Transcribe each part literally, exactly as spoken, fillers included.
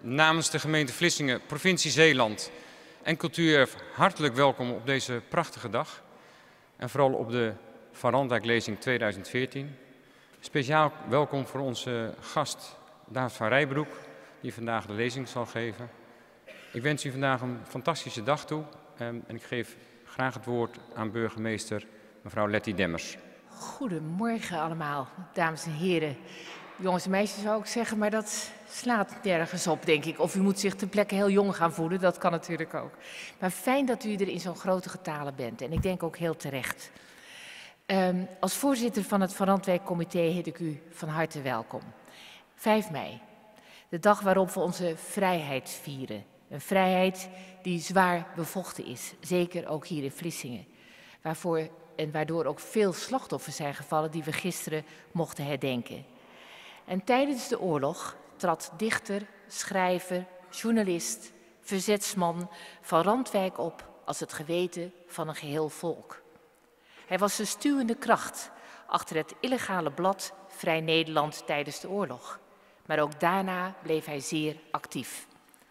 namens de gemeente Vlissingen, provincie Zeeland en Cultuurerf hartelijk welkom op deze prachtige dag. En vooral op de Van Randwijk-lezing tweeduizend veertien. Speciaal welkom voor onze gast David van Rijbroek, die vandaag de lezing zal geven. Ik wens u vandaag een fantastische dag toe en ik geef graag het woord aan burgemeester mevrouw Letty Demmers. Goedemorgen allemaal, dames en heren. Jongens en meisjes zou ik zeggen, maar dat slaat nergens op, denk ik. Of u moet zich ter plekke heel jong gaan voelen, dat kan natuurlijk ook. Maar fijn dat u er in zo'n grote getale bent en ik denk ook heel terecht. Um, als voorzitter van het Van Randwijk-comité heet ik u van harte welkom. vijf mei, de dag waarop we onze vrijheid vieren. Een vrijheid die zwaar bevochten is, zeker ook hier in Vlissingen. Waarvoor en waardoor ook veel slachtoffers zijn gevallen die we gisteren mochten herdenken. En tijdens de oorlog trad dichter, schrijver, journalist, verzetsman Van Randwijk op als het geweten van een geheel volk. Hij was de stuwende kracht achter het illegale blad Vrij Nederland tijdens de oorlog. Maar ook daarna bleef hij zeer actief.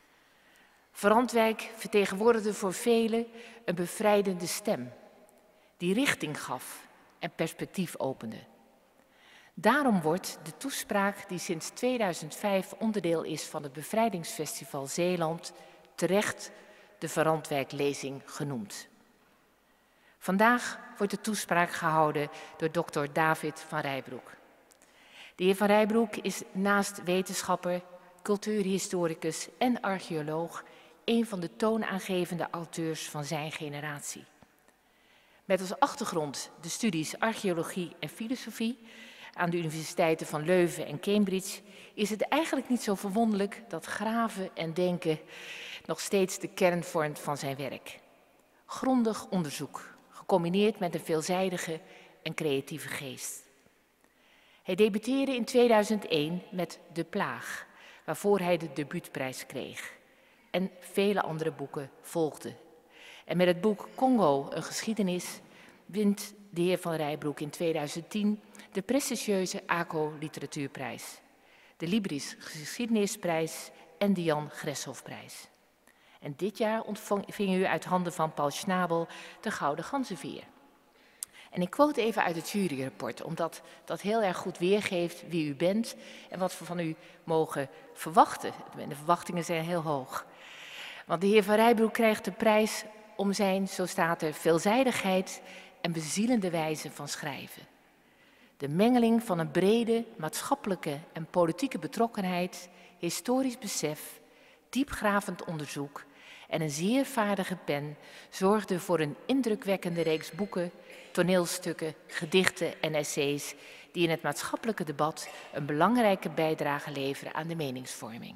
Van Randwijk vertegenwoordigde voor velen een bevrijdende stem, die richting gaf en perspectief opende. Daarom wordt de toespraak die sinds tweeduizend vijf onderdeel is van het Bevrijdingsfestival Zeeland terecht de Van Randwijk-lezing genoemd. Vandaag wordt de toespraak gehouden door dokter David van Rijbroek. De heer Van Rijbroek is naast wetenschapper, cultuurhistoricus en archeoloog een van de toonaangevende auteurs van zijn generatie. Met als achtergrond de studies archeologie en filosofie aan de universiteiten van Leuven en Cambridge is het eigenlijk niet zo verwonderlijk dat graven en denken nog steeds de kern vormt van zijn werk. Grondig onderzoek, gecombineerd met een veelzijdige en creatieve geest. Hij debuteerde in tweeduizend één met De Plaag, waarvoor hij de debuutprijs kreeg. En vele andere boeken volgden. En met het boek Congo, een geschiedenis, wint de heer Van Rijbroek in tweeduizend tien de prestigieuze A C O Literatuurprijs, de Libris Geschiedenisprijs en de Jan Greshoffprijs. En dit jaar ontving u uit handen van Paul Schnabel de Gouden Ganzenveer. En ik quote even uit het juryrapport, omdat dat heel erg goed weergeeft wie u bent en wat we van u mogen verwachten. De verwachtingen zijn heel hoog. Want de heer Van Rijbroek krijgt de prijs om zijn, zo staat er, veelzijdigheid en bezielende wijze van schrijven. De mengeling van een brede maatschappelijke en politieke betrokkenheid, historisch besef, diepgravend onderzoek en een zeer vaardige pen zorgde voor een indrukwekkende reeks boeken, toneelstukken, gedichten en essays die in het maatschappelijke debat een belangrijke bijdrage leveren aan de meningsvorming.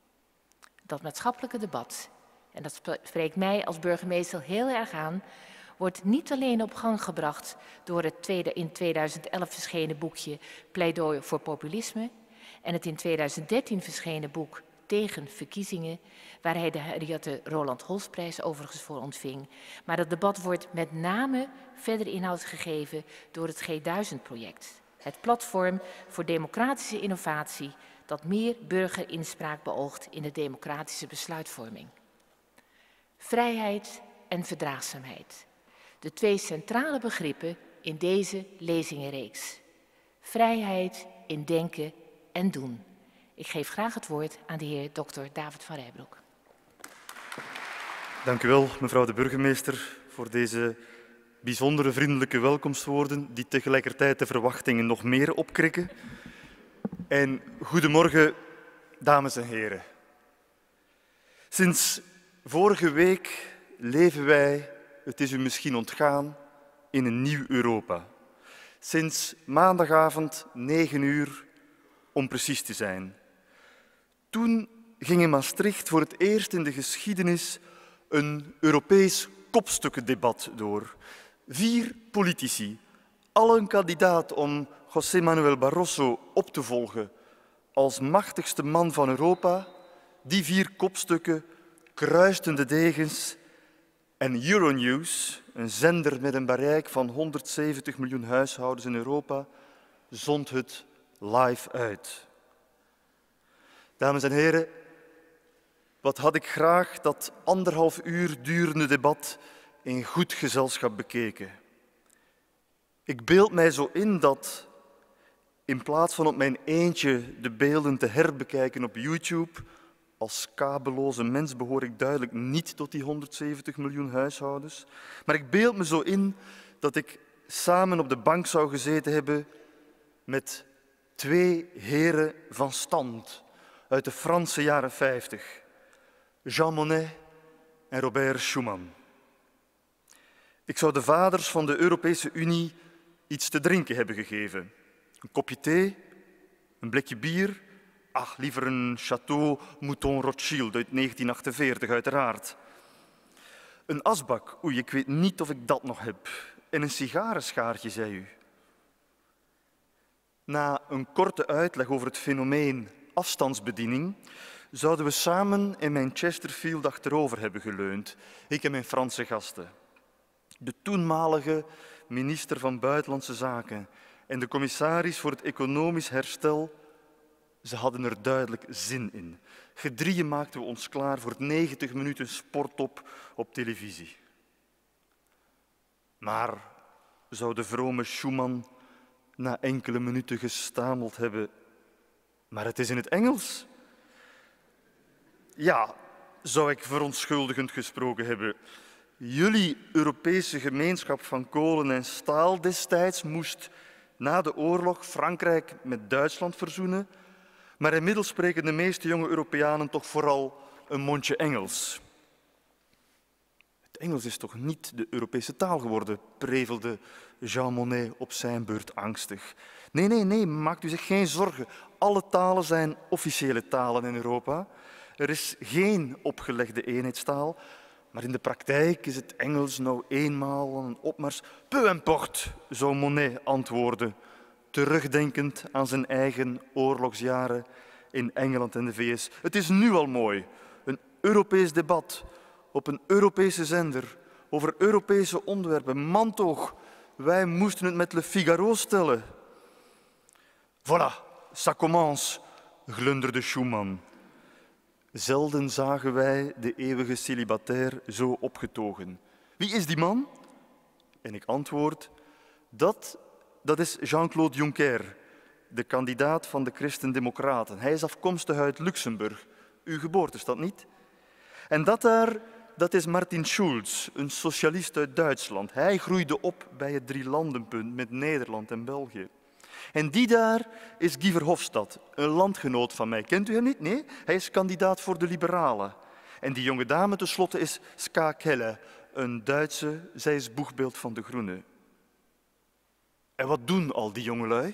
Dat maatschappelijke debat, en dat spreekt mij als burgemeester heel erg aan, wordt niet alleen op gang gebracht door het tweede, in tweeduizend elf verschenen boekje Pleidooi voor Populisme en het in tweeduizend dertien verschenen boek Tegen Verkiezingen, waar hij de Henriette Roland Holsprijs overigens voor ontving. Maar dat debat wordt met name verder inhoud gegeven door het G duizend project. Het platform voor democratische innovatie dat meer burgerinspraak beoogt in de democratische besluitvorming. Vrijheid en verdraagzaamheid. De twee centrale begrippen in deze lezingenreeks. Vrijheid in denken en doen. Ik geef graag het woord aan de heer dokter David van Rijbroek. Dank u wel, mevrouw de burgemeester, voor deze bijzondere vriendelijke welkomstwoorden die tegelijkertijd de verwachtingen nog meer opkrikken. En goedemorgen, dames en heren. Sinds vorige week leven wij, het is u misschien ontgaan, in een nieuw Europa. Sinds maandagavond negen uur, om precies te zijn. Toen ging in Maastricht voor het eerst in de geschiedenis een Europees kopstukkendebat door. Vier politici, allen kandidaat om José Manuel Barroso op te volgen als machtigste man van Europa. Die vier kopstukken kruisten de degens en Euronews, een zender met een bereik van honderdzeventig miljoen huishoudens in Europa, zond het live uit. Dames en heren, Wat had ik graag dat anderhalf uur durende debat in goed gezelschap bekeken. Ik beeld mij zo in dat, in plaats van op mijn eentje de beelden te herbekijken op YouTube, als kabelloze mens behoor ik duidelijk niet tot die honderdzeventig miljoen huishoudens, maar ik beeld me zo in dat ik samen op de bank zou gezeten hebben met twee heren van stand uit de Franse jaren vijftig, Jean Monnet en Robert Schuman. Ik zou de vaders van de Europese Unie iets te drinken hebben gegeven. Een kopje thee, een blikje bier, ach, liever een Château Mouton Rothschild uit negentien achtenveertig, uiteraard. Een asbak, oei, ik weet niet of ik dat nog heb. En een sigarenschaartje, zei u. Na een korte uitleg over het fenomeen afstandsbediening zouden we samen in mijn Chesterfield achterover hebben geleund, ik en mijn Franse gasten. De toenmalige minister van Buitenlandse Zaken en de commissaris voor het economisch herstel, ze hadden er duidelijk zin in. Gedrieën maakten we ons klaar voor negentig minuten sporttop op televisie. Maar zou de vrome Schuman na enkele minuten gestameld hebben, maar het is in het Engels? Ja, zou ik verontschuldigend gesproken hebben. Jullie Europese gemeenschap van kolen en staal destijds moest na de oorlog Frankrijk met Duitsland verzoenen, maar inmiddels spreken de meeste jonge Europeanen toch vooral een mondje Engels. Het Engels is toch niet de Europese taal geworden, prevelde Jean Monnet op zijn beurt angstig. Nee, nee, nee, maakt u zich geen zorgen. Alle talen zijn officiële talen in Europa. Er is geen opgelegde eenheidstaal, maar in de praktijk is het Engels nou eenmaal een opmars. Peu importe, zou Monnet antwoorden, terugdenkend aan zijn eigen oorlogsjaren in Engeland en de V S. Het is nu al mooi, een Europees debat op een Europese zender over Europese onderwerpen. Man toch, wij moesten het met Le Figaro stellen. Voilà, ça commence, glunderde Schuman. Zelden zagen wij de eeuwige celibatair zo opgetogen. Wie is die man? En ik antwoord, dat, dat is Jean-Claude Juncker, de kandidaat van de Christen-Democraten. Hij is afkomstig uit Luxemburg, uw geboortestad niet? En dat daar, dat is Martin Schulz, een socialist uit Duitsland. Hij groeide op bij het drielandenpunt met Nederland en België. En die daar is Guy Verhofstadt, een landgenoot van mij. Kent u hem niet? Nee, hij is kandidaat voor de Liberalen. En die jonge dame tenslotte is Ska Kelle, een Duitse, zij is boegbeeld van de Groenen. En wat doen al die jongelui?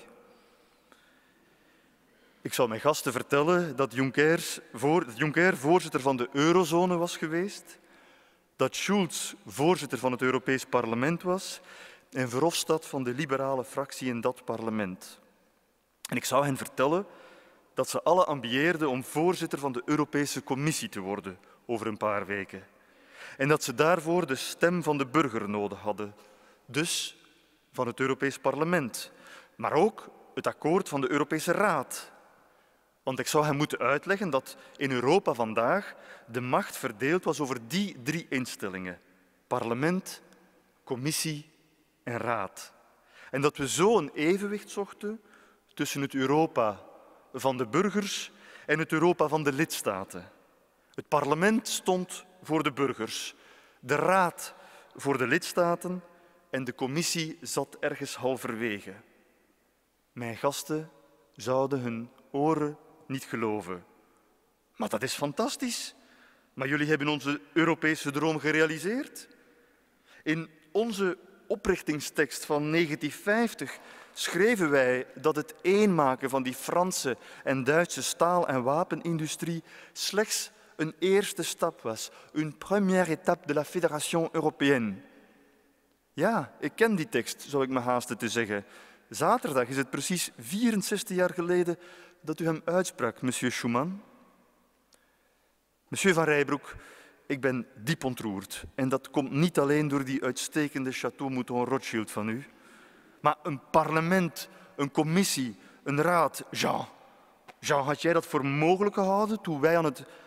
Ik zal mijn gasten vertellen dat Juncker, voor, dat Juncker voorzitter van de eurozone was geweest, dat Schulz voorzitter van het Europees Parlement was en Verhofstadt van de liberale fractie in dat parlement. En ik zou hen vertellen dat ze alle ambieerden om voorzitter van de Europese Commissie te worden over een paar weken. En dat ze daarvoor de stem van de burger nodig hadden, dus van het Europees Parlement, maar ook het akkoord van de Europese Raad. Want ik zou hem moeten uitleggen dat in Europa vandaag de macht verdeeld was over die drie instellingen, parlement, commissie en raad. En dat we zo een evenwicht zochten tussen het Europa van de burgers en het Europa van de lidstaten. Het parlement stond voor de burgers, de raad voor de lidstaten en de commissie zat ergens halverwege. Mijn gasten zouden hun oren niet geloven. Maar dat is fantastisch. Maar jullie hebben onze Europese droom gerealiseerd. In onze oprichtingstekst van negentien vijftig schreven wij dat het eenmaken van die Franse en Duitse staal- en wapenindustrie slechts een eerste stap was. Une première étape de la Fédération Européenne. Ja, ik ken die tekst, zou ik me haasten te zeggen. Zaterdag is het precies vierenzestig jaar geleden dat u hem uitsprak, monsieur Schuman. Monsieur Van Rijbroek, ik ben diep ontroerd. En dat komt niet alleen door die uitstekende Château Mouton Rothschild van u. Maar een parlement, een commissie, een raad. Jean, Jean, had jij dat voor mogelijk gehouden toen wij aan het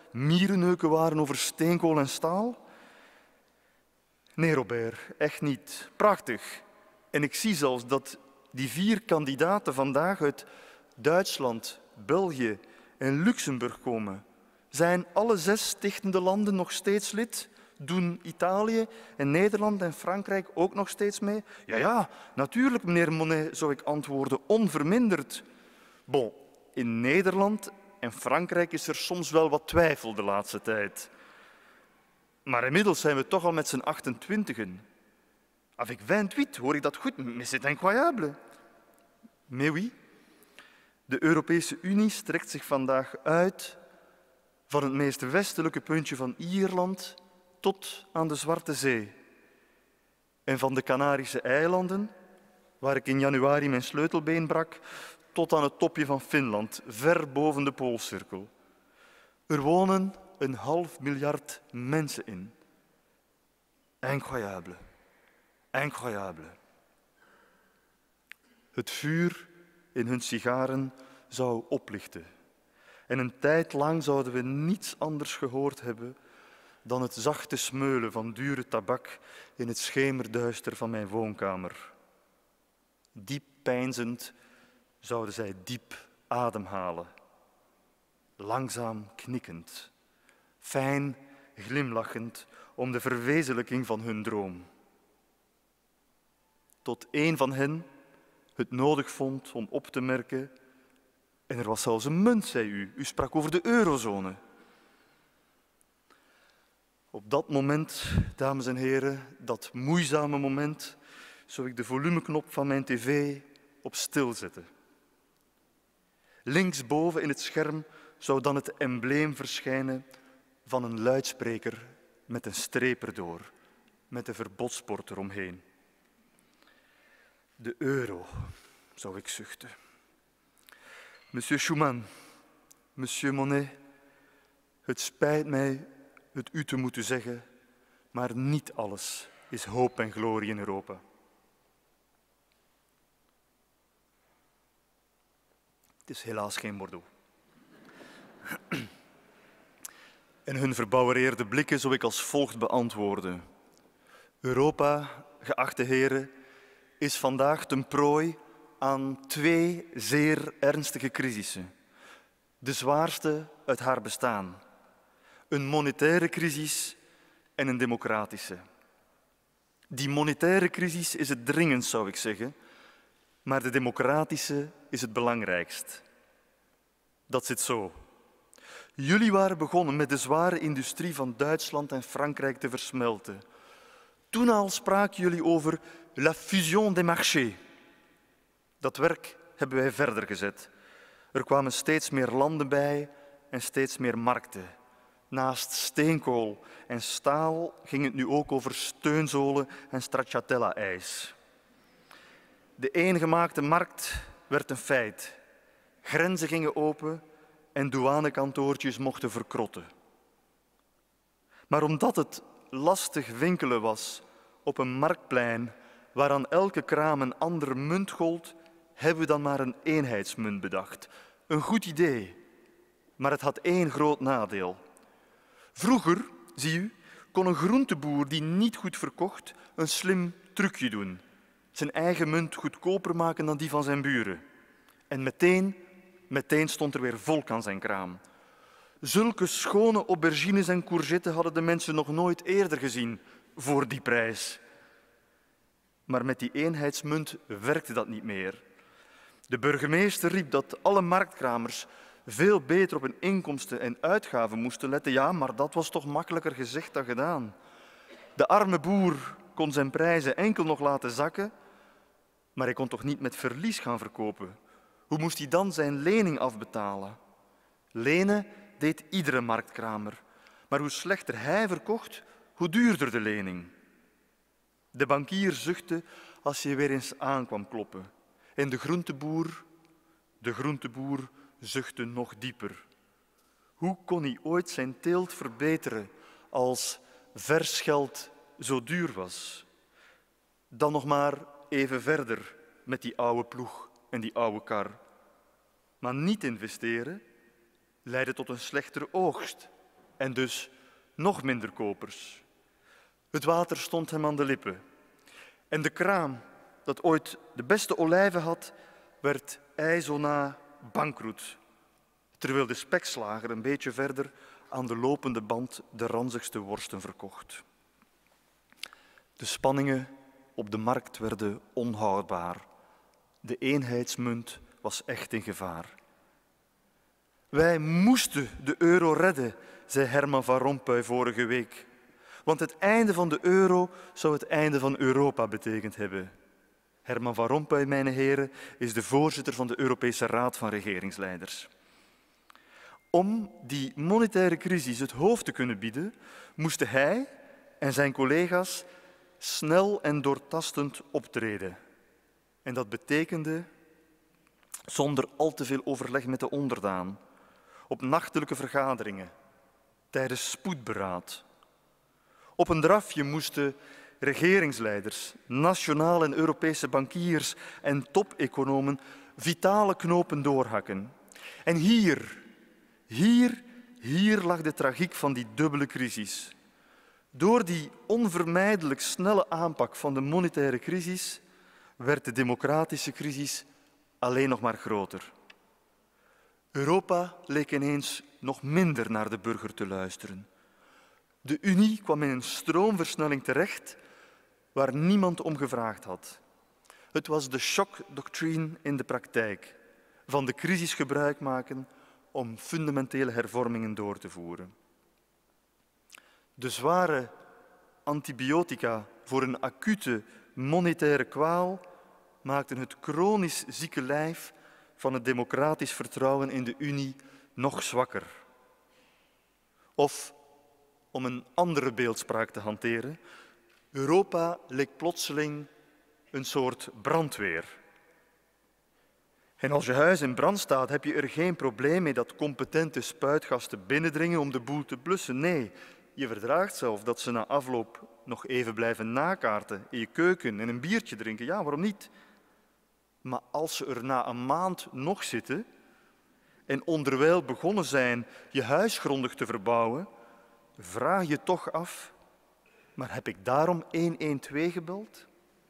mierenneuken waren over steenkool en staal? Nee, Robert, echt niet. Prachtig. En ik zie zelfs dat die vier kandidaten vandaag uit Duitsland, België en Luxemburg komen. Zijn alle zes stichtende landen nog steeds lid? Doen Italië en Nederland en Frankrijk ook nog steeds mee? Ja, ja, natuurlijk, meneer Monnet, zou ik antwoorden, onverminderd. Bon, in Nederland en Frankrijk is er soms wel wat twijfel de laatste tijd. Maar inmiddels zijn we toch al met z'n achtentwintigen. Avec vingt-huit, hoor ik dat goed? Mais c'est incroyable. Mais oui, de Europese Unie strekt zich vandaag uit van het meest westelijke puntje van Ierland tot aan de Zwarte Zee. En van de Canarische eilanden, waar ik in januari mijn sleutelbeen brak, tot aan het topje van Finland, ver boven de Poolcirkel. Er wonen een half miljard mensen in. Incroyable. Incroyable. Het vuur in hun sigaren zou oplichten. En een tijd lang zouden we niets anders gehoord hebben dan het zachte smeulen van dure tabak in het schemerduister van mijn woonkamer. Diep peinzend zouden zij diep ademhalen, langzaam knikkend, fijn glimlachend om de verwezenlijking van hun droom. Tot een van hen het nodig vond om op te merken, en er was zelfs een munt, zei u. U sprak over de eurozone. Op dat moment, dames en heren, dat moeizame moment, zou ik de volumeknop van mijn tv op stil zetten. Linksboven in het scherm zou dan het embleem verschijnen van een luidspreker met een streep erdoor, met een verbodsbord eromheen. De euro, zou ik zuchten. Monsieur Schuman, monsieur Monnet, het spijt mij het u te moeten zeggen, maar niet alles is hoop en glorie in Europa. Het is helaas geen Bordeaux. En hun verbouwereerde blikken zou ik als volgt beantwoorden. Europa, geachte heren, is vandaag ten prooi aan twee zeer ernstige crisissen. De zwaarste uit haar bestaan. Een monetaire crisis en een democratische. Die monetaire crisis is het dringendst, zou ik zeggen, maar de democratische is het belangrijkst. Dat zit zo. Jullie waren begonnen met de zware industrie van Duitsland en Frankrijk te versmelten. Toen al spraken jullie over la fusion des marchés. Dat werk hebben wij verder gezet. Er kwamen steeds meer landen bij en steeds meer markten. Naast steenkool en staal ging het nu ook over steunzolen en stracciatella-ijs. De eengemaakte markt werd een feit. Grenzen gingen open en douanekantoortjes mochten verkrotten. Maar omdat het lastig winkelen was op een marktplein waaraan elke kraam een andere munt gold, hebben we dan maar een eenheidsmunt bedacht. Een goed idee, maar het had één groot nadeel. Vroeger, zie u, kon een groenteboer die niet goed verkocht een slim trucje doen. Zijn eigen munt goedkoper maken dan die van zijn buren. En meteen, meteen stond er weer volk aan zijn kraam. Zulke schone aubergines en courgetten hadden de mensen nog nooit eerder gezien voor die prijs. Maar met die eenheidsmunt werkte dat niet meer. De burgemeester riep dat alle marktkramers veel beter op hun inkomsten en uitgaven moesten letten. Ja, maar dat was toch makkelijker gezegd dan gedaan. De arme boer kon zijn prijzen enkel nog laten zakken, maar hij kon toch niet met verlies gaan verkopen. Hoe moest hij dan zijn lening afbetalen? Lenen deed iedere marktkramer, maar hoe slechter hij verkocht, hoe duurder de lening. De bankier zuchtte als hij weer eens aankwam kloppen. En de groenteboer, de groenteboer zuchtte nog dieper. Hoe kon hij ooit zijn teelt verbeteren als vers geld zo duur was? Dan nog maar even verder met die oude ploeg en die oude kar. Maar niet investeren leidde tot een slechtere oogst en dus nog minder kopers. Het water stond hem aan de lippen. En de kraam dat ooit de beste olijven had, werd ijzona bankroet, terwijl de spekslager een beetje verder aan de lopende band de ranzigste worsten verkocht. De spanningen op de markt werden onhoudbaar. De eenheidsmunt was echt in gevaar. Wij moesten de euro redden, zei Herman Van Rompuy vorige week. Want het einde van de euro zou het einde van Europa betekend hebben. Herman Van Rompuy, mijn heren, is de voorzitter van de Europese Raad van Regeringsleiders. Om die monetaire crisis het hoofd te kunnen bieden, moesten hij en zijn collega's snel en doortastend optreden. En dat betekende zonder al te veel overleg met de onderdaan, op nachtelijke vergaderingen, tijdens spoedberaad. Op een drafje moesten regeringsleiders, nationale en Europese bankiers en top-economen vitale knopen doorhakken. En hier, hier, hier lag de tragiek van die dubbele crisis. Door die onvermijdelijk snelle aanpak van de monetaire crisis werd de democratische crisis alleen nog maar groter. Europa leek ineens nog minder naar de burger te luisteren. De Unie kwam in een stroomversnelling terecht waar niemand om gevraagd had. Het was de shock-doctrine in de praktijk, van de crisis gebruik maken om fundamentele hervormingen door te voeren. De zware antibiotica voor een acute monetaire kwaal maakten het chronisch zieke lijf van het democratisch vertrouwen in de Unie nog zwakker. Of, om een andere beeldspraak te hanteren, Europa leek plotseling een soort brandweer. En als je huis in brand staat, heb je er geen probleem mee dat competente spuitgasten binnendringen om de boel te blussen. Nee, je verdraagt zelf dat ze na afloop nog even blijven nakaarten in je keuken en een biertje drinken. Ja, waarom niet? Maar als ze er na een maand nog zitten en onderwijl begonnen zijn je huis grondig te verbouwen, vraag je toch af, maar heb ik daarom honderdtwaalf gebeld?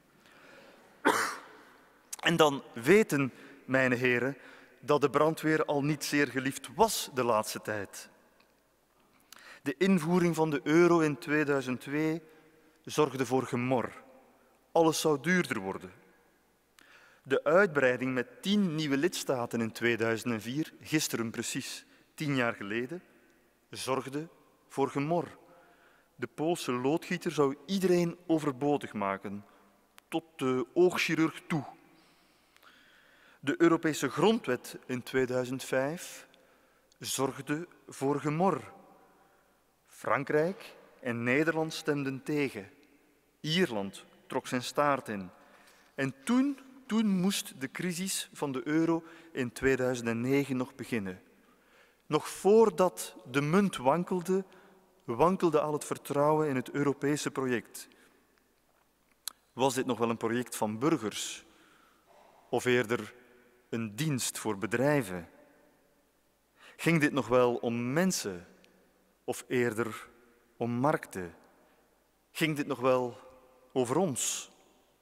En dan weten, mijn heren, dat de brandweer al niet zeer geliefd was de laatste tijd. De invoering van de euro in tweeduizend twee zorgde voor gemor. Alles zou duurder worden. De uitbreiding met tien nieuwe lidstaten in tweeduizend vier, gisteren precies tien jaar geleden, zorgde voor gemor. De Poolse loodgieter zou iedereen overbodig maken, tot de oogchirurg toe. De Europese grondwet in tweeduizend vijf zorgde voor gemor. Frankrijk en Nederland stemden tegen. Ierland trok zijn staart in. En toen, toen moest de crisis van de euro in tweeduizend negen nog beginnen. Nog voordat de munt wankelde, wankelde al het vertrouwen in het Europese project. Was dit nog wel een project van burgers? Of eerder een dienst voor bedrijven? Ging dit nog wel om mensen? Of eerder om markten? Ging dit nog wel over ons?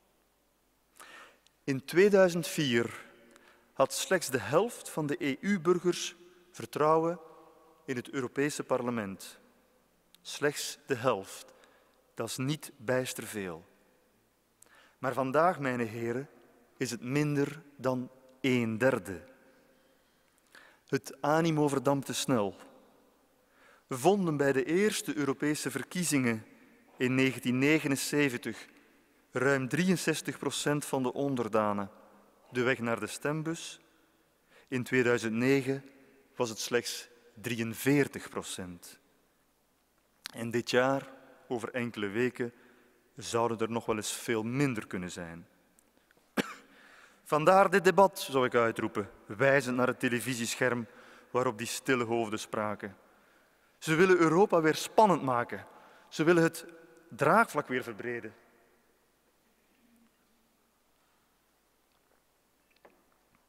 In tweeduizend vier had slechts de helft van de E U-burgers vertrouwen in het Europese parlement. Slechts de helft. Dat is niet bijster veel. Maar vandaag, mijn heren, is het minder dan een derde. Het animo verdampte snel. We vonden bij de eerste Europese verkiezingen in negentien negenenzeventig ruim drieënzestig procent van de onderdanen de weg naar de stembus. In tweeduizend negen was het slechts drieënveertig procent. En dit jaar, over enkele weken, zouden er nog wel eens veel minder kunnen zijn. Vandaar dit debat, zou ik uitroepen, wijzend naar het televisiescherm waarop die stille hoofden spraken. Ze willen Europa weer spannend maken. Ze willen het draagvlak weer verbreden.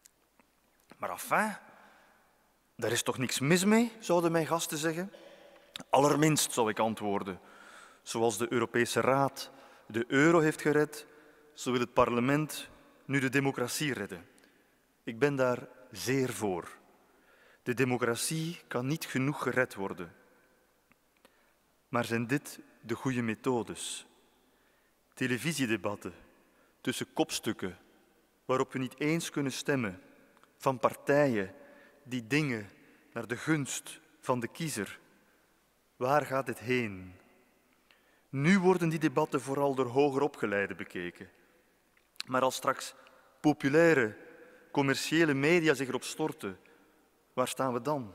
Maar enfin, daar is toch niks mis mee, zouden mijn gasten zeggen. Allerminst, zou ik antwoorden. Zoals de Europese Raad de euro heeft gered, zo wil het parlement nu de democratie redden. Ik ben daar zeer voor. De democratie kan niet genoeg gered worden. Maar zijn dit de goede methodes? Televisiedebatten tussen kopstukken waarop we niet eens kunnen stemmen, van partijen die dingen naar de gunst van de kiezer. Waar gaat dit heen? Nu worden die debatten vooral door hoger opgeleiden bekeken. Maar als straks populaire, commerciële media zich erop storten, waar staan we dan?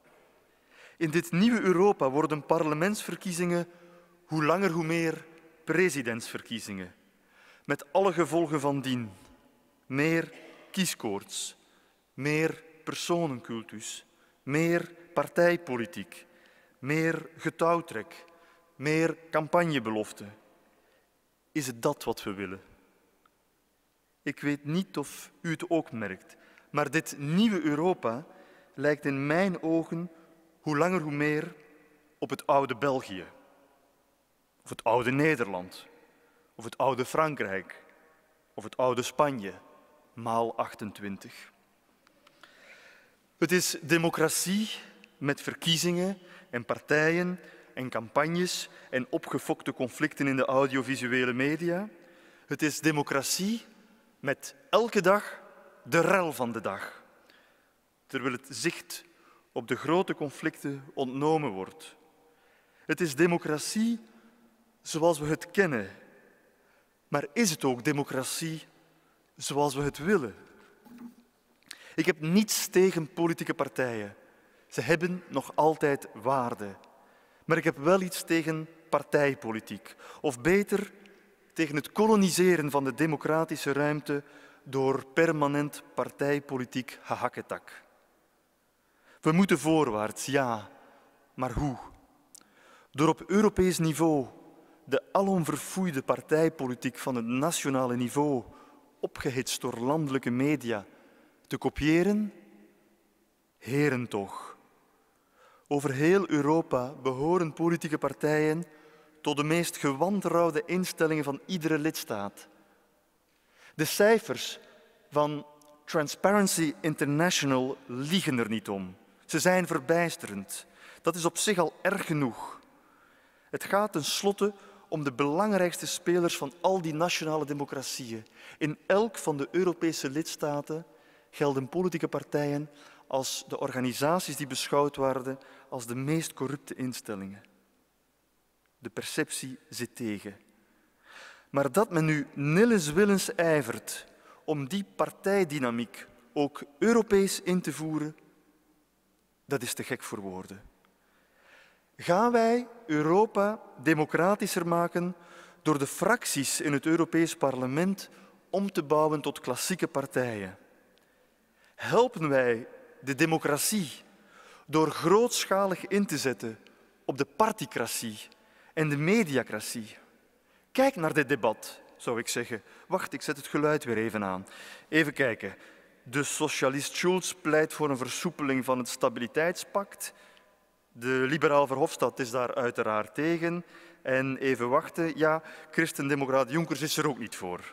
In dit nieuwe Europa worden parlementsverkiezingen hoe langer hoe meer presidentsverkiezingen. Met alle gevolgen van dien. Meer kieskoorts, meer personencultus, meer partijpolitiek, meer getouwtrek, meer campagnebeloften. Is het dat wat we willen? Ik weet niet of u het ook merkt, maar dit nieuwe Europa lijkt in mijn ogen hoe langer hoe meer op het oude België, of het oude Nederland, of het oude Frankrijk, of het oude Spanje, maal achtentwintig. Het is democratie met verkiezingen en partijen en campagnes en opgefokte conflicten in de audiovisuele media. Het is democratie met elke dag de rel van de dag, terwijl het zicht op de grote conflicten ontnomen wordt. Het is democratie zoals we het kennen, maar is het ook democratie zoals we het willen? Ik heb niets tegen politieke partijen. Ze hebben nog altijd waarde. Maar ik heb wel iets tegen partijpolitiek. Of beter, tegen het koloniseren van de democratische ruimte door permanent partijpolitiek gehakketak. We moeten voorwaarts, ja, maar hoe? Door op Europees niveau de alom verfoeide partijpolitiek van het nationale niveau, opgehitst door landelijke media, te kopiëren? Heren toch. Over heel Europa behoren politieke partijen tot de meest gewantrouwde instellingen van iedere lidstaat. De cijfers van Transparency International liegen er niet om. Ze zijn verbijsterend. Dat is op zich al erg genoeg. Het gaat tenslotte om de belangrijkste spelers van al die nationale democratieën. In elk van de Europese lidstaten gelden politieke partijen als de organisaties die beschouwd worden als de meest corrupte instellingen. De perceptie zit tegen. Maar dat men nu nillens willens ijvert om die partijdynamiek ook Europees in te voeren, dat is te gek voor woorden. Gaan wij Europa democratischer maken door de fracties in het Europees Parlement om te bouwen tot klassieke partijen? Helpen wij de democratie door grootschalig in te zetten op de particratie en de mediacratie? Kijk naar dit debat, zou ik zeggen. Wacht, ik zet het geluid weer even aan. Even kijken. De socialist Schulz pleit voor een versoepeling van het stabiliteitspact. De liberaal Verhofstadt is daar uiteraard tegen. En even wachten, ja, christendemocraat Junckers is er ook niet voor.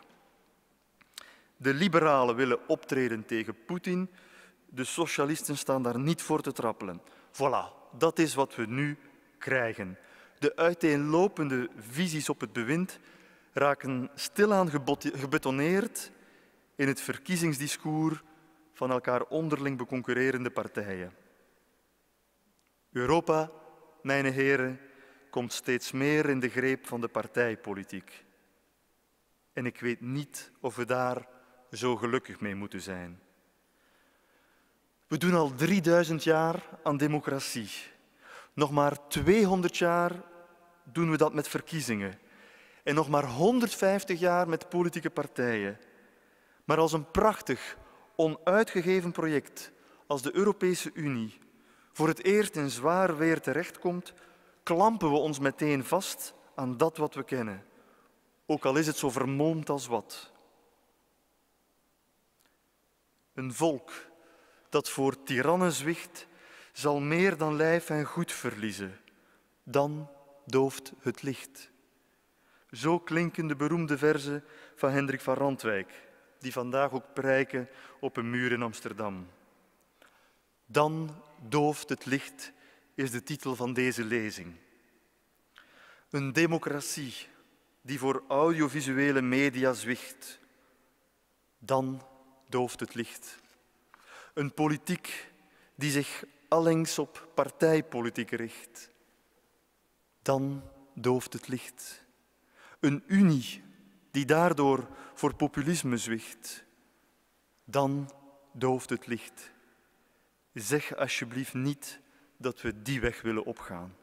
De liberalen willen optreden tegen Poetin. De socialisten staan daar niet voor te trappelen. Voilà, dat is wat we nu krijgen. De uiteenlopende visies op het bewind raken stilaan gebetonneerd in het verkiezingsdiscours van elkaar onderling beconcurrerende partijen. Europa, mijn heren, komt steeds meer in de greep van de partijpolitiek. En ik weet niet of we daar zo gelukkig mee moeten zijn. We doen al drieduizend jaar aan democratie. Nog maar tweehonderd jaar doen we dat met verkiezingen. En nog maar honderdvijftig jaar met politieke partijen. Maar als een prachtig, onuitgegeven project als de Europese Unie voor het eerst in zwaar weer terechtkomt, klampen we ons meteen vast aan dat wat we kennen. Ook al is het zo vermolmd als wat. Een volk dat voor tirannen zwicht, zal meer dan lijf en goed verliezen, dan dooft het licht. Zo klinken de beroemde verzen van Hendrik van Randwijk, die vandaag ook prijken op een muur in Amsterdam. Dan dooft het licht is de titel van deze lezing. Een democratie die voor audiovisuele media zwicht. Dan dooft het licht. Een politiek die zich allengs op partijpolitiek richt. Dan dooft het licht. Een unie die daardoor voor populisme zwicht. Dan dooft het licht. Zeg alsjeblieft niet dat we die weg willen opgaan.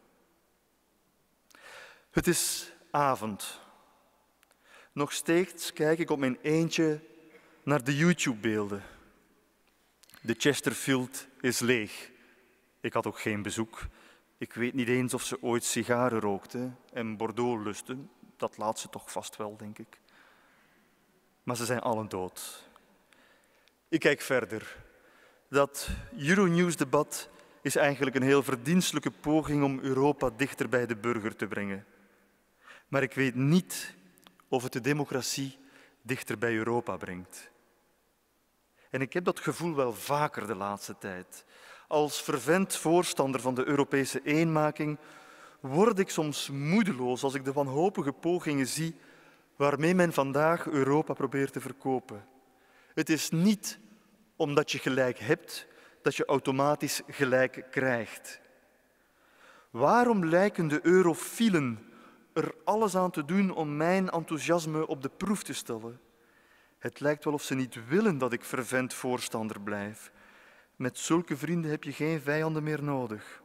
Het is avond. Nog steeds kijk ik op mijn eentje naar de YouTube-beelden. De Chesterfield is leeg. Ik had ook geen bezoek. Ik weet niet eens of ze ooit sigaren rookte en Bordeaux lustte. Dat laat ze toch vast wel, denk ik. Maar ze zijn allen dood. Ik kijk verder. Dat Euronews-debat is eigenlijk een heel verdienstelijke poging om Europa dichter bij de burger te brengen. Maar ik weet niet of het de democratie dichter bij Europa brengt. En ik heb dat gevoel wel vaker de laatste tijd. Als fervent voorstander van de Europese eenmaking word ik soms moedeloos als ik de wanhopige pogingen zie waarmee men vandaag Europa probeert te verkopen. Het is niet omdat je gelijk hebt dat je automatisch gelijk krijgt. Waarom lijken de eurofielen er alles aan te doen om mijn enthousiasme op de proef te stellen? Het lijkt wel of ze niet willen dat ik fervent voorstander blijf. Met zulke vrienden heb je geen vijanden meer nodig.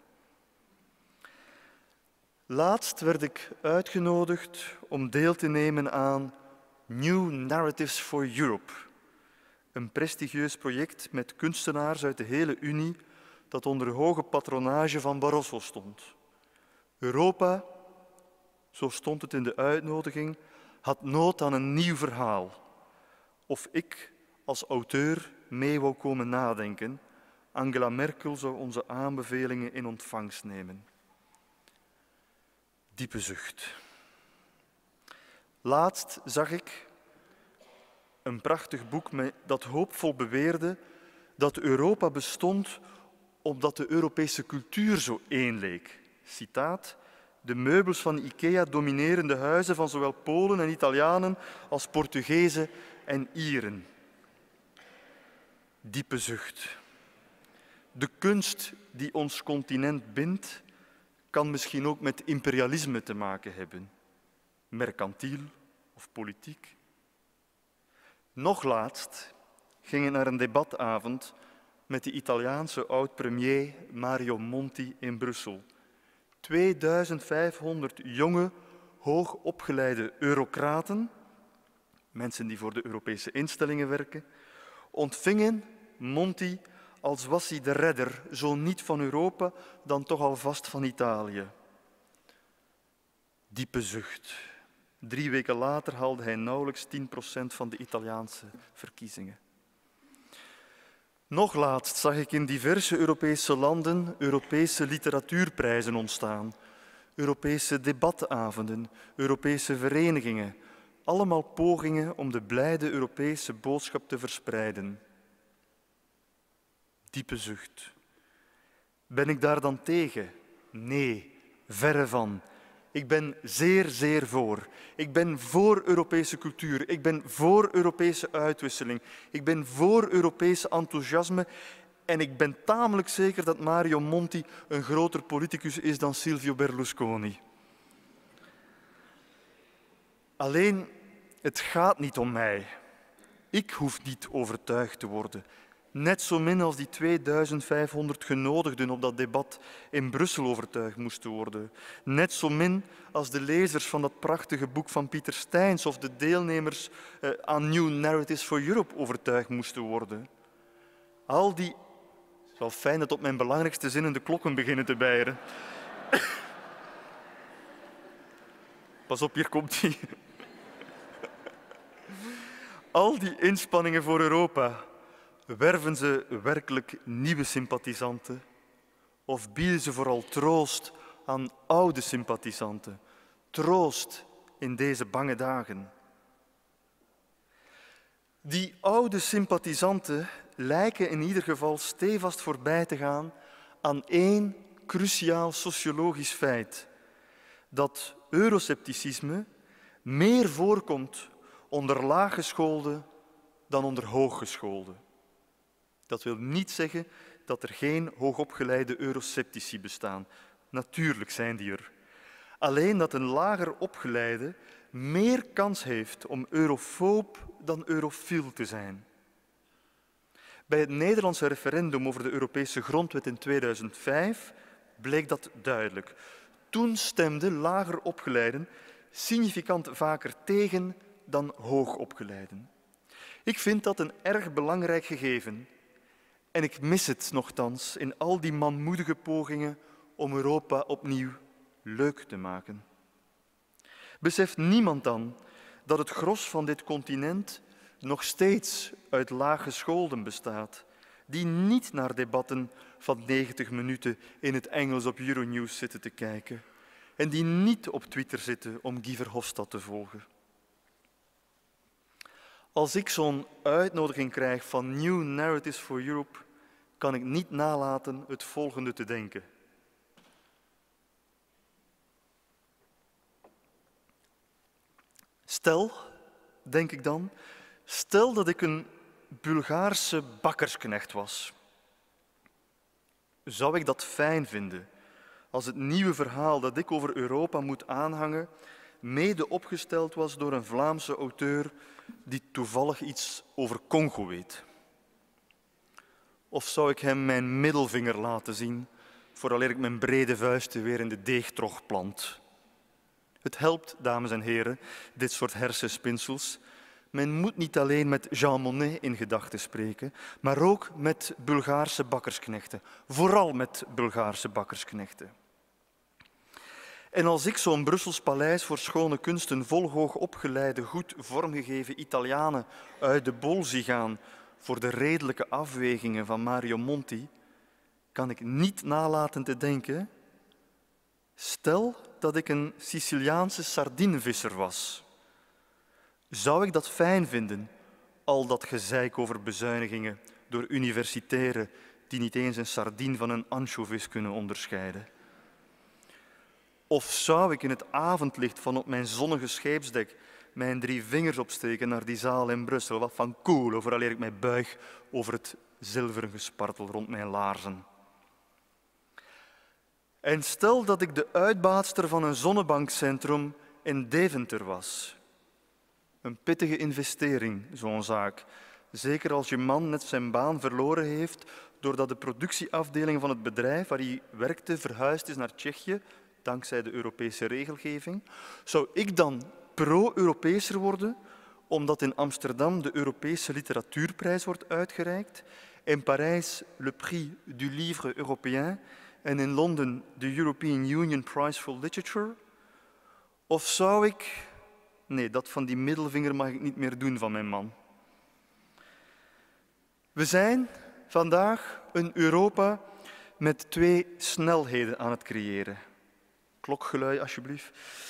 Laatst werd ik uitgenodigd om deel te nemen aan New Narratives for Europe, een prestigieus project met kunstenaars uit de hele Unie dat onder hoge patronage van Barroso stond. Europa, zo stond het in de uitnodiging, had nood aan een nieuw verhaal. Of ik als auteur mee wou komen nadenken. Angela Merkel zou onze aanbevelingen in ontvangst nemen. Diepe zucht. Laatst zag ik een prachtig boek dat hoopvol beweerde dat Europa bestond omdat de Europese cultuur zo één leek. Citaat: de meubels van IKEA domineren de huizen van zowel Polen en Italianen als Portugezen en Ieren. Diepe zucht. De kunst die ons continent bindt, kan misschien ook met imperialisme te maken hebben. Mercantiel of politiek. Nog laatst ging ik naar een debatavond met de Italiaanse oud-premier Mario Monti in Brussel. tweeduizend vijfhonderd jonge, hoogopgeleide eurocraten, mensen die voor de Europese instellingen werken, ontvingen Monti als was hij de redder, zo niet van Europa, dan toch alvast van Italië. Diepe zucht. Drie weken later haalde hij nauwelijks tien procent van de Italiaanse verkiezingen. Nog laatst zag ik in diverse Europese landen Europese literatuurprijzen ontstaan, Europese debatavonden, Europese verenigingen, allemaal pogingen om de blijde Europese boodschap te verspreiden. Diepe zucht. Ben ik daar dan tegen? Nee, verre van. Ik ben zeer, zeer voor. Ik ben voor Europese cultuur. Ik ben voor Europese uitwisseling. Ik ben voor Europese enthousiasme. En ik ben tamelijk zeker dat Mario Monti een groter politicus is dan Silvio Berlusconi. Alleen, het gaat niet om mij. Ik hoef niet overtuigd te worden. Net zo min als die tweeduizend vijfhonderd genodigden op dat debat in Brussel overtuigd moesten worden. Net zo min als de lezers van dat prachtige boek van Pieter Steins of de deelnemers uh, aan New Narratives for Europe overtuigd moesten worden. Al die... Het is wel fijn dat op mijn belangrijkste zinnen de klokken beginnen te bijeren. Pas op, hier komt hij. Al die inspanningen voor Europa... Werven ze werkelijk nieuwe sympathisanten of bieden ze vooral troost aan oude sympathisanten. Troost in deze bange dagen. Die oude sympathisanten lijken in ieder geval stevast voorbij te gaan aan één cruciaal sociologisch feit: dat euroscepticisme meer voorkomt onder laaggeschoolden dan onder hooggeschoolden. Dat wil niet zeggen dat er geen hoogopgeleide eurosceptici bestaan. Natuurlijk zijn die er. Alleen dat een lager opgeleide meer kans heeft om eurofoob dan eurofiel te zijn. Bij het Nederlandse referendum over de Europese grondwet in tweeduizend vijf bleek dat duidelijk. Toen stemden lager opgeleiden significant vaker tegen dan hoogopgeleiden. Ik vind dat een erg belangrijk gegeven en ik mis het nochtans in al die manmoedige pogingen om Europa opnieuw leuk te maken. Beseft niemand dan dat het gros van dit continent nog steeds uit laaggescholden bestaat, die niet naar debatten van negentig minuten in het Engels op Euronews zitten te kijken en die niet op Twitter zitten om Guy Verhofstadt te volgen? Als ik zo'n uitnodiging krijg van New Narratives for Europe, kan ik niet nalaten het volgende te denken. Stel, denk ik dan, stel dat ik een Bulgaarse bakkersknecht was. Zou ik dat fijn vinden als het nieuwe verhaal dat ik over Europa moet aanhangen mede opgesteld was door een Vlaamse auteur die toevallig iets over Congo weet? Of zou ik hem mijn middelvinger laten zien, vooraleer ik mijn brede vuisten weer in de deegtrog plant? Het helpt, dames en heren, dit soort hersenspinsels. Men moet niet alleen met Jean Monnet in gedachten spreken, maar ook met Bulgaarse bakkersknechten. Vooral met Bulgaarse bakkersknechten. En als ik zo'n Brussels paleis voor schone kunsten vol hoog opgeleide, goed vormgegeven Italianen uit de bol zie gaan voor de redelijke afwegingen van Mario Monti, kan ik niet nalaten te denken: stel dat ik een Siciliaanse sardinenvisser was. Zou ik dat fijn vinden, al dat gezeik over bezuinigingen door universitairen die niet eens een sardine van een ansjovis kunnen onderscheiden? Of zou ik in het avondlicht van op mijn zonnige scheepsdek mijn drie vingers opsteken naar die zaal in Brussel, wat van koelen, vooraleer ik mij buig over het zilveren gespartel rond mijn laarzen? En stel dat ik de uitbaatster van een zonnebankcentrum in Deventer was. Een pittige investering, zo'n zaak. Zeker als je man net zijn baan verloren heeft doordat de productieafdeling van het bedrijf waar hij werkte verhuisd is naar Tsjechië, dankzij de Europese regelgeving. Zou ik dan pro-Europeeser worden, omdat in Amsterdam de Europese literatuurprijs wordt uitgereikt, in Parijs le Prix du Livre Européen en in Londen de European Union Prize for Literature? Of zou ik... Nee, dat van die middelvinger mag ik niet meer doen van mijn man. We zijn vandaag een Europa met twee snelheden aan het creëren. Klokgelui, alsjeblieft.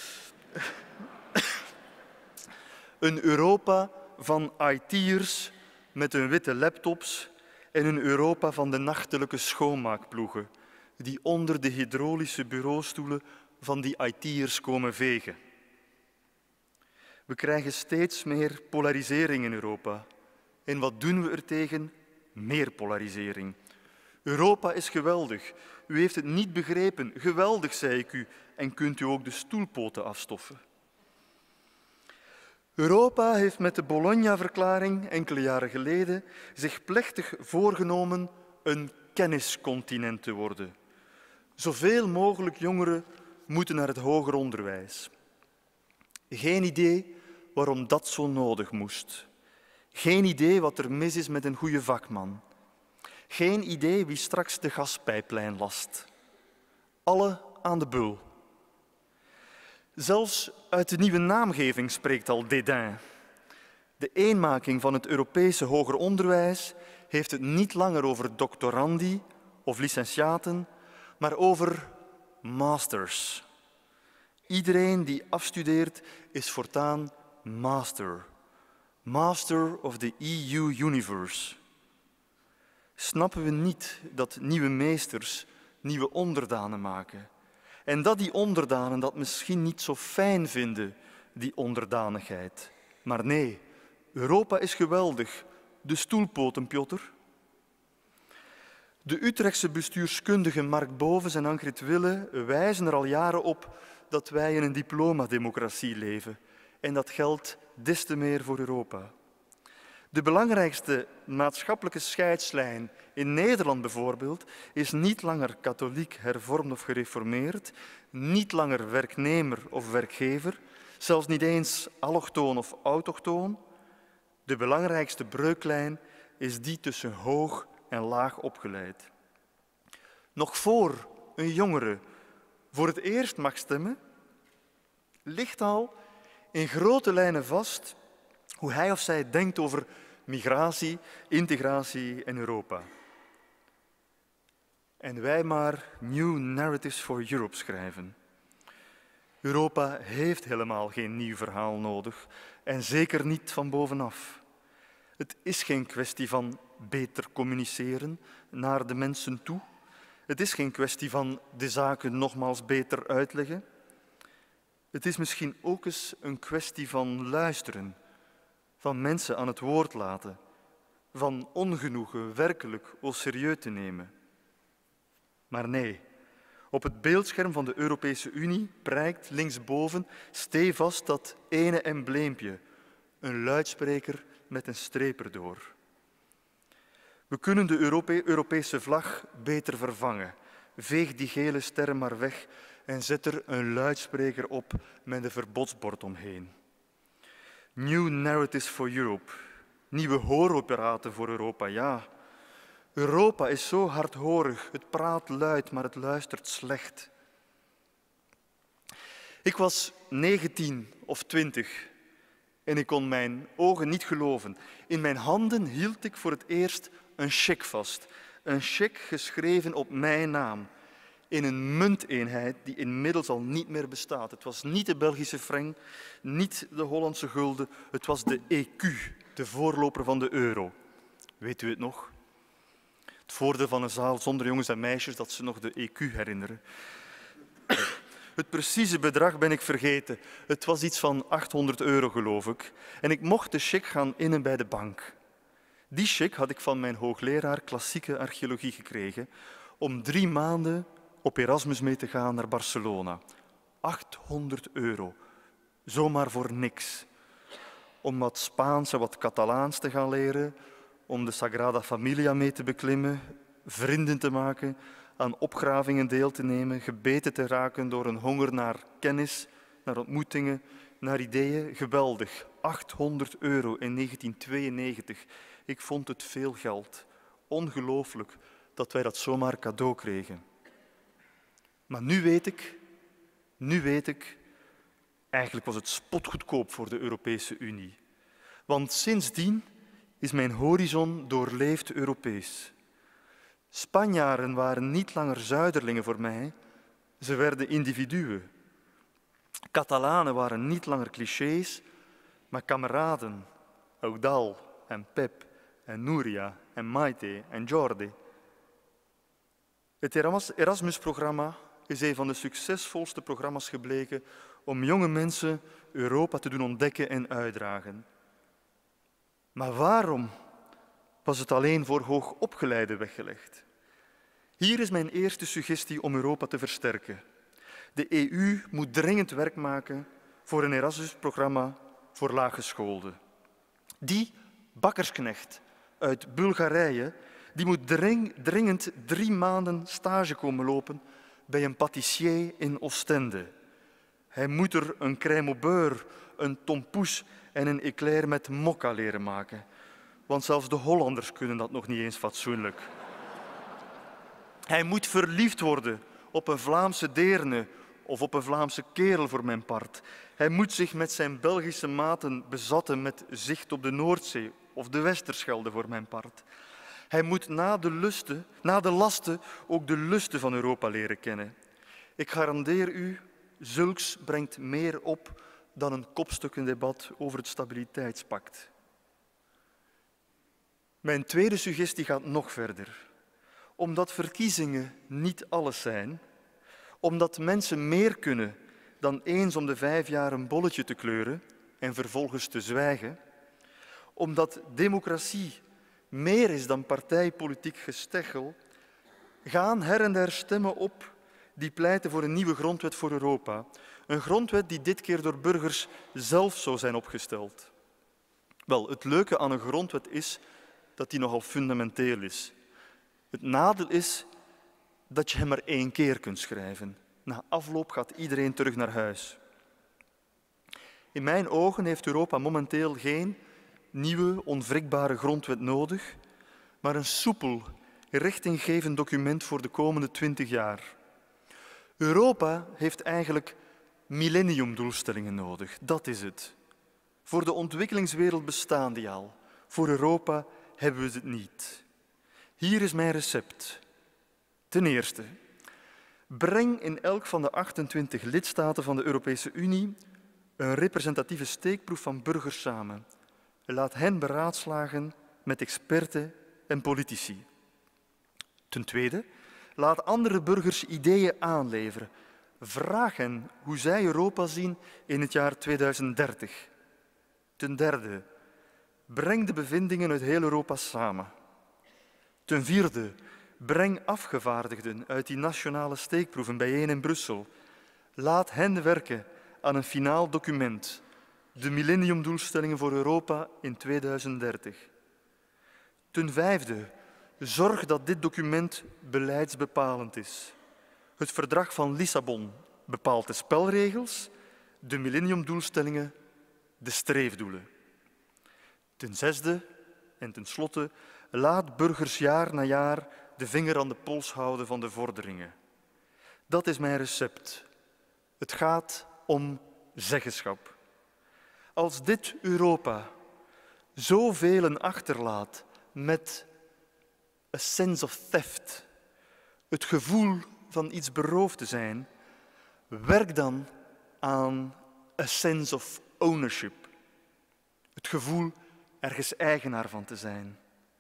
Een Europa van I T'ers met hun witte laptops en een Europa van de nachtelijke schoonmaakploegen die onder de hydraulische bureaustoelen van die I T'ers komen vegen. We krijgen steeds meer polarisering in Europa. En wat doen we er tegen? Meer polarisering. Europa is geweldig. U heeft het niet begrepen. Geweldig, zei ik u. En kunt u ook de stoelpoten afstoffen. Europa heeft met de Bologna-verklaring enkele jaren geleden zich plechtig voorgenomen een kenniscontinent te worden. Zoveel mogelijk jongeren moeten naar het hoger onderwijs. Geen idee waarom dat zo nodig moest. Geen idee wat er mis is met een goede vakman. Geen idee wie straks de gaspijplijn last. Alle aan de bul. Zelfs uit de nieuwe naamgeving spreekt al dédain. De eenmaking van het Europese hoger onderwijs heeft het niet langer over doctorandi of licentiaten, maar over masters. Iedereen die afstudeert is voortaan master. Master of the E U universe. Snappen we niet dat nieuwe meesters nieuwe onderdanen maken? En dat die onderdanen dat misschien niet zo fijn vinden, die onderdanigheid. Maar nee, Europa is geweldig. De stoelpoten, Piotr. De Utrechtse bestuurskundigen Mark Bovens en Angrid Wille wijzen er al jaren op dat wij in een diplomademocratie leven. En dat geldt des te meer voor Europa. De belangrijkste maatschappelijke scheidslijn in Nederland bijvoorbeeld is niet langer katholiek, hervormd of gereformeerd, niet langer werknemer of werkgever, zelfs niet eens allochtoon of autochtoon. De belangrijkste breuklijn is die tussen hoog en laag opgeleid. Nog voor een jongere voor het eerst mag stemmen, ligt al in grote lijnen vast hoe hij of zij denkt over migratie, integratie en Europa. En wij maar New Narratives for Europe schrijven. Europa heeft helemaal geen nieuw verhaal nodig en zeker niet van bovenaf. Het is geen kwestie van beter communiceren naar de mensen toe. Het is geen kwestie van de zaken nogmaals beter uitleggen. Het is misschien ook eens een kwestie van luisteren, van mensen aan het woord laten, van ongenoegen werkelijk au sérieux te nemen. Maar nee, op het beeldscherm van de Europese Unie prijkt linksboven stevast dat ene embleempje, een luidspreker met een streep erdoor. We kunnen de Europe- Europese vlag beter vervangen. Veeg die gele ster maar weg en zet er een luidspreker op met een verbodsbord omheen. New Narratives for Europe. Nieuwe hoorapparaten voor Europa, ja. Europa is zo hardhorig, het praat luid, maar het luistert slecht. Ik was negentien of twintig en ik kon mijn ogen niet geloven. In mijn handen hield ik voor het eerst een cheque vast. Een cheque geschreven op mijn naam. In een munteenheid die inmiddels al niet meer bestaat. Het was niet de Belgische frank, niet de Hollandse gulden. Het was de E Q, de voorloper van de euro. Weet u het nog? Het voordeel van een zaal zonder jongens en meisjes dat ze nog de E Q herinneren. Het precieze bedrag ben ik vergeten. Het was iets van achthonderd euro, geloof ik. En ik mocht de cheque gaan innen bij de bank. Die cheque had ik van mijn hoogleraar klassieke archeologie gekregen om drie maanden op Erasmus mee te gaan naar Barcelona. achthonderd euro. Zomaar voor niks. Om wat Spaans en wat Catalaans te gaan leren, om de Sagrada Familia mee te beklimmen, vrienden te maken, aan opgravingen deel te nemen, gebeten te raken door een honger naar kennis, naar ontmoetingen, naar ideeën. Geweldig. achthonderd euro in negentien tweeënnegentig. Ik vond het veel geld. Ongelooflijk dat wij dat zomaar cadeau kregen. Maar nu weet ik, nu weet ik, eigenlijk was het spotgoedkoop voor de Europese Unie. Want sindsdien is mijn horizon doorleefd Europees. Spanjaarden waren niet langer zuiderlingen voor mij, ze werden individuen. Catalanen waren niet langer clichés, maar kameraden, Eudal en Pep en Núria en Maite en Jordi. Het Erasmus-programma is een van de succesvolste programma's gebleken om jonge mensen Europa te doen ontdekken en uitdragen. Maar waarom was het alleen voor hoogopgeleiden weggelegd? Hier is mijn eerste suggestie om Europa te versterken. De E U moet dringend werk maken voor een Erasmus-programma voor laaggeschoolden. Die bakkersknecht uit Bulgarije die moet dring, dringend drie maanden stage komen lopen bij een pâtissier in Oostende. Hij moet er een crème au beurre, een tompoes en een éclair met mokka leren maken. Want zelfs de Hollanders kunnen dat nog niet eens fatsoenlijk. Hij moet verliefd worden op een Vlaamse deerne of op een Vlaamse kerel voor mijn part. Hij moet zich met zijn Belgische maten bezatten met zicht op de Noordzee of de Westerschelde voor mijn part. Hij moet na de, lusten, na de lasten ook de lusten van Europa leren kennen. Ik garandeer u, zulks brengt meer op dan een kopstukkendebat over het stabiliteitspact. Mijn tweede suggestie gaat nog verder. Omdat verkiezingen niet alles zijn, omdat mensen meer kunnen dan eens om de vijf jaar een bolletje te kleuren en vervolgens te zwijgen, omdat democratie meer is dan partijpolitiek gesteggel, gaan her en der stemmen op die pleiten voor een nieuwe grondwet voor Europa. Een grondwet die dit keer door burgers zelf zou zijn opgesteld. Wel, het leuke aan een grondwet is dat die nogal fundamenteel is. Het nadeel is dat je hem maar één keer kunt schrijven. Na afloop gaat iedereen terug naar huis. In mijn ogen heeft Europa momenteel geen nieuwe, onwrikbare grondwet nodig, maar een soepel, richtinggevend document voor de komende twintig jaar. Europa heeft eigenlijk millenniumdoelstellingen nodig, dat is het. Voor de ontwikkelingswereld bestaan die al. Voor Europa hebben we het niet. Hier is mijn recept. Ten eerste, breng in elk van de achtentwintig lidstaten van de Europese Unie een representatieve steekproef van burgers samen. Laat hen beraadslagen met experten en politici. Ten tweede, laat andere burgers ideeën aanleveren. Vraag hen hoe zij Europa zien in het jaar tweeduizend dertig. Ten derde, breng de bevindingen uit heel Europa samen. Ten vierde, breng afgevaardigden uit die nationale steekproeven bijeen in Brussel. Laat hen werken aan een finaal document, de millenniumdoelstellingen voor Europa in tweeduizend dertig. Ten vijfde, zorg dat dit document beleidsbepalend is. Het verdrag van Lissabon bepaalt de spelregels, de millenniumdoelstellingen, de streefdoelen. Ten zesde en tenslotte, laat burgers jaar na jaar de vinger aan de pols houden van de vorderingen. Dat is mijn recept. Het gaat om zeggenschap. Als dit Europa zoveel achterlaat met a sense of theft, het gevoel van iets beroofd te zijn, werk dan aan a sense of ownership, het gevoel ergens eigenaar van te zijn.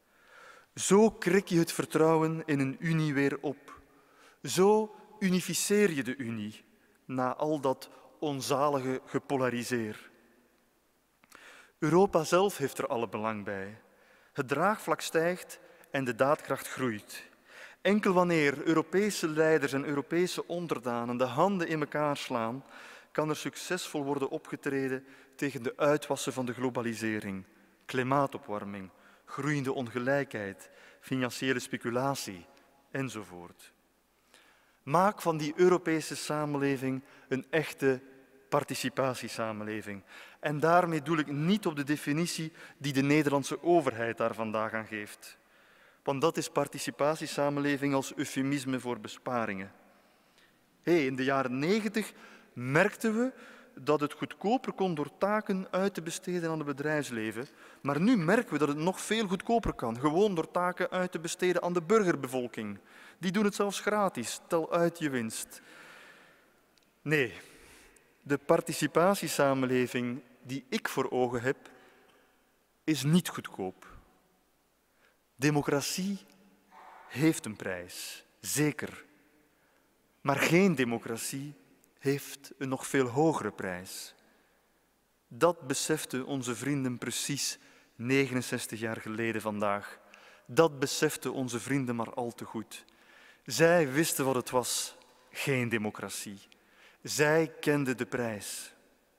Zo krik je het vertrouwen in een Unie weer op. Zo unificeer je de Unie na al dat onzalige gepolariseer. Europa zelf heeft er alle belang bij. Het draagvlak stijgt en de daadkracht groeit. Enkel wanneer Europese leiders en Europese onderdanen de handen in elkaar slaan, kan er succesvol worden opgetreden tegen de uitwassen van de globalisering, klimaatopwarming, groeiende ongelijkheid, financiële speculatie enzovoort. Maak van die Europese samenleving een echte participatiesamenleving. En daarmee doel ik niet op de definitie die de Nederlandse overheid daar vandaag aan geeft. Want dat is participatiesamenleving als eufemisme voor besparingen. Hey, in de jaren negentig merkten we dat het goedkoper kon door taken uit te besteden aan het bedrijfsleven. Maar nu merken we dat het nog veel goedkoper kan, gewoon door taken uit te besteden aan de burgerbevolking. Die doen het zelfs gratis, tel uit je winst. Nee, de participatiesamenleving die ik voor ogen heb, is niet goedkoop. Democratie heeft een prijs, zeker. Maar geen democratie heeft een nog veel hogere prijs. Dat beseften onze vrienden precies negenenzestig jaar geleden vandaag. Dat beseften onze vrienden maar al te goed. Zij wisten wat het was, geen democratie. Zij kenden de prijs.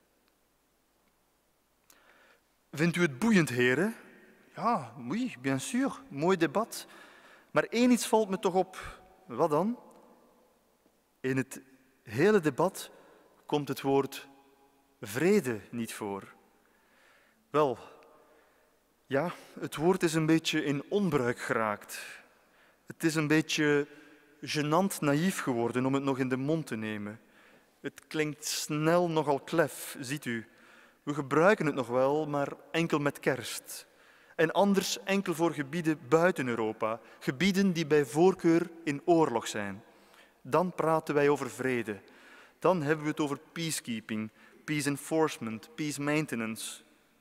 Vindt u het boeiend, heren? Ja, oui, bien sûr, mooi debat. Maar één iets valt me toch op. Wat dan? In het hele debat komt het woord vrede niet voor. Wel, ja, het woord is een beetje in onbruik geraakt. Het is een beetje gênant naïef geworden om het nog in de mond te nemen. Het klinkt snel nogal klef, ziet u. We gebruiken het nog wel, maar enkel met kerst. En anders enkel voor gebieden buiten Europa, gebieden die bij voorkeur in oorlog zijn. Dan praten wij over vrede. Dan hebben we het over peacekeeping, peace enforcement, peace maintenance.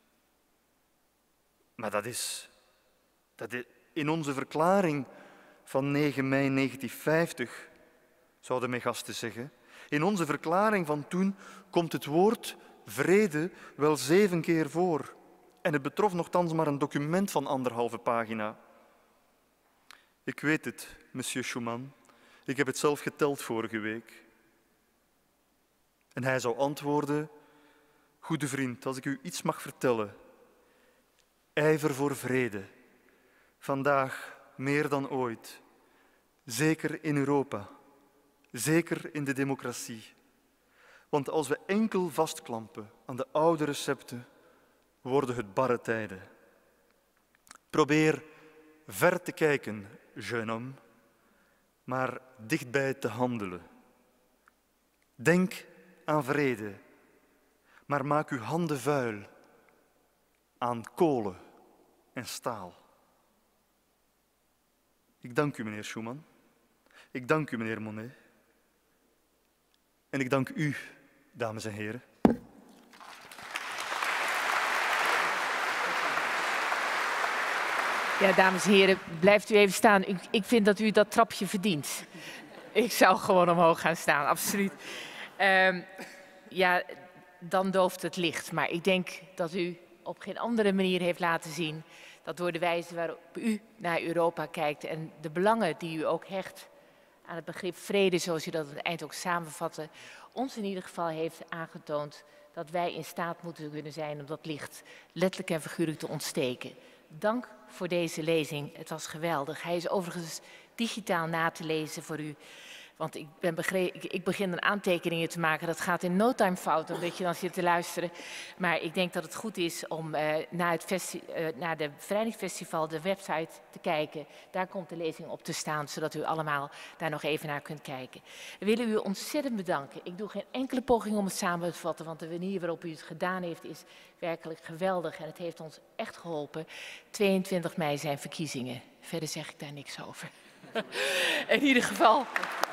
Maar dat is, dat is in onze verklaring van negen mei negentienvijftig, zouden mijn gasten zeggen. In onze verklaring van toen komt het woord vrede wel zeven keer voor. En het betrof nogthans maar een document van anderhalve pagina. Ik weet het, monsieur Schuman. Ik heb het zelf geteld vorige week. En hij zou antwoorden: goede vriend, als ik u iets mag vertellen. Ijver voor vrede. Vandaag meer dan ooit. Zeker in Europa. Zeker in de democratie. Want als we enkel vastklampen aan de oude recepten, worden het barre tijden. Probeer ver te kijken, jeune homme, maar dichtbij te handelen. Denk aan vrede, maar maak uw handen vuil aan kolen en staal. Ik dank u, meneer Schuman. Ik dank u, meneer Monnet. En ik dank u, dames en heren. Ja, dames en heren, blijft u even staan. Ik, ik vind dat u dat trapje verdient. Ik zou gewoon omhoog gaan staan, absoluut. Um, ja, dan dooft het licht. Maar ik denk dat u op geen andere manier heeft laten zien dat door de wijze waarop u naar Europa kijkt en de belangen die u ook hecht aan het begrip vrede, zoals u dat aan het eind ook samenvatte, ons in ieder geval heeft aangetoond dat wij in staat moeten kunnen zijn om dat licht letterlijk en figuurlijk te ontsteken. Dank voor deze lezing. Het was geweldig. Hij is overigens digitaal na te lezen voor u. Want ik, ben begrepen, ik, ik begin een aantekeningen te maken. Dat gaat in no time fout, omdat je dan zit te luisteren. Maar ik denk dat het goed is om uh, naar, het festi uh, naar de Bevrijdingsfestival, de website, te kijken. Daar komt de lezing op te staan, zodat u allemaal daar nog even naar kunt kijken. We willen u ontzettend bedanken. Ik doe geen enkele poging om het samen te vatten, want de manier waarop u het gedaan heeft is werkelijk geweldig. En het heeft ons echt geholpen. tweeëntwintig mei zijn verkiezingen. Verder zeg ik daar niks over. In ieder geval.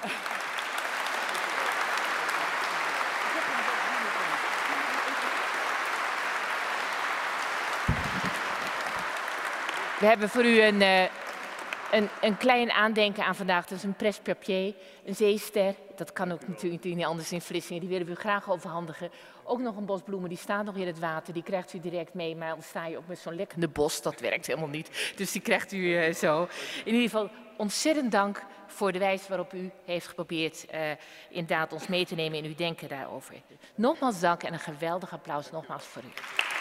We hebben voor u een, uh, een, een klein aandenken aan vandaag. Dat is een presse-papier, een zeester. Dat kan ook natuurlijk niet anders in Vlissingen. Die willen we u graag overhandigen. Ook nog een bos bloemen, die staat nog in het water. Die krijgt u direct mee, maar dan sta je ook met zo'n lekkende bos. Dat werkt helemaal niet. Dus die krijgt u uh, zo. In ieder geval ontzettend dank voor de wijze waarop u heeft geprobeerd uh, inderdaad ons mee te nemen in uw denken daarover. Nogmaals dank en een geweldig applaus nogmaals voor u.